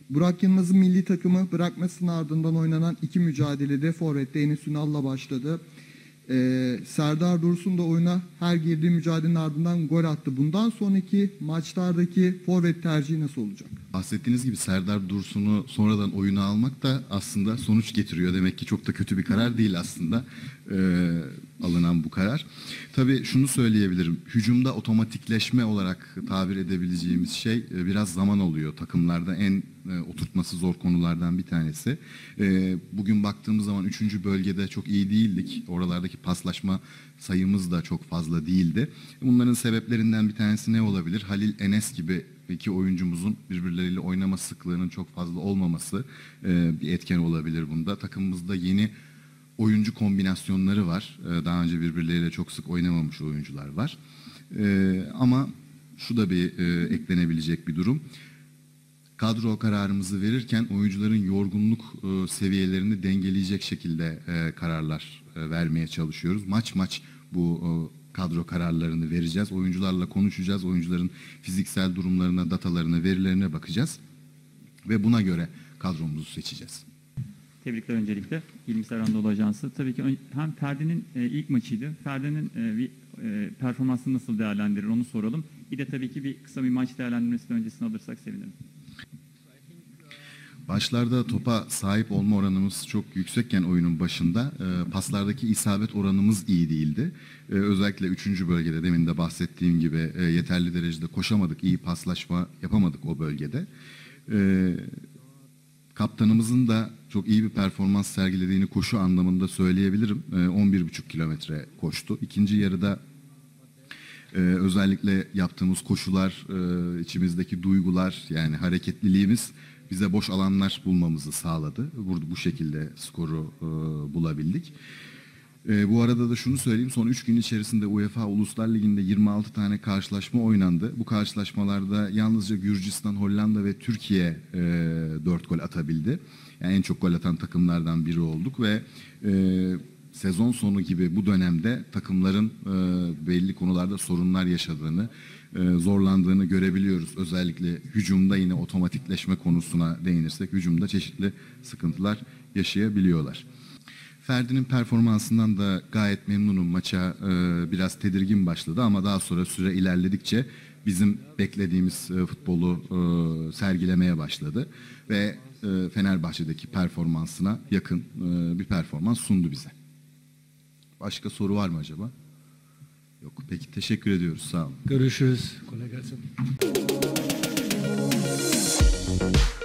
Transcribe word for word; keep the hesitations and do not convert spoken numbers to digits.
Burak Yılmaz'ın milli takımı bırakmasının ardından oynanan iki mücadelede forvette Enes Ünal'la başladı. Ee, Serdar Dursun da oyuna her girdiği mücadelenin ardından gol attı. Bundan sonraki maçlardaki forvet tercihi nasıl olacak? Bahsettiğiniz gibi Serdar Dursun'u sonradan oyuna almak da aslında sonuç getiriyor. Demek ki çok da kötü bir karar değil aslında e, alınan bu karar. Tabii şunu söyleyebilirim. Hücumda otomatikleşme olarak tabir edebileceğimiz şey e, biraz zaman oluyor. Takımlarda en e, oturtması zor konulardan bir tanesi. E, bugün baktığımız zaman üçüncü bölgede çok iyi değildik. Oralardaki paslaşma sayımız da çok fazla değildi. Bunların sebeplerinden bir tanesi ne olabilir? Halil, Enes gibi iki oyuncumuzun birbirleriyle oynama sıklığının çok fazla olmaması e, bir etken olabilir bunda. Takımımızda yeni oyuncu kombinasyonları var. E, daha önce birbirleriyle çok sık oynamamış oyuncular var. E, ama şu da bir e, eklenebilecek bir durum. Kadro kararımızı verirken oyuncuların yorgunluk e, seviyelerini dengeleyecek şekilde e, kararlar e, vermeye çalışıyoruz. Maç maç bu e, kadro kararlarını vereceğiz. Oyuncularla konuşacağız. Oyuncuların fiziksel durumlarına, datalarına, verilerine bakacağız. Ve buna göre kadromuzu seçeceğiz. Tebrikler öncelikle. İlgisayar Anadolu Ajansı. Tabii ki hem Ferdi'nin e, ilk maçıydı. Ferdi'nin e, bir e, performansını nasıl değerlendirir onu soralım. Bir de tabii ki bir kısa bir maç değerlendirmesini öncesine alırsak sevinirim. Başlarda topa sahip olma oranımız çok yüksekken oyunun başında e, paslardaki isabet oranımız iyi değildi. E, özellikle üçüncü bölgede demin de bahsettiğim gibi e, yeterli derecede koşamadık, iyi paslaşma yapamadık o bölgede. E, kaptanımızın da çok iyi bir performans sergilediğini koşu anlamında söyleyebilirim. E, on bir buçuk kilometre koştu. İkinci yarıda e, özellikle yaptığımız koşular, e, içimizdeki duygular yani hareketliliğimiz bize boş alanlar bulmamızı sağladı. Burada bu şekilde skoru e, bulabildik. E, bu arada da şunu söyleyeyim. Son üç gün içerisinde UEFA Uluslar Ligi'nde yirmi altı tane karşılaşma oynandı. Bu karşılaşmalarda yalnızca Gürcistan, Hollanda ve Türkiye e, dört gol atabildi. Yani en çok gol atan takımlardan biri olduk ve e, sezon sonu gibi bu dönemde takımların e, belli konularda sorunlar yaşadığını, e, zorlandığını görebiliyoruz. Özellikle hücumda yine otomatikleşme konusuna değinirsek hücumda çeşitli sıkıntılar yaşayabiliyorlar. Ferdi'nin performansından da gayet memnunum. Maça e, biraz tedirgin başladı ama daha sonra süre ilerledikçe bizim beklediğimiz e, futbolu e, sergilemeye başladı ve e, Fenerbahçe'deki performansına yakın e, bir performans sundu bize. Başka soru var mı acaba? Yok. Peki teşekkür ediyoruz. Sağ olun. Görüşürüz. Kolay gelsin.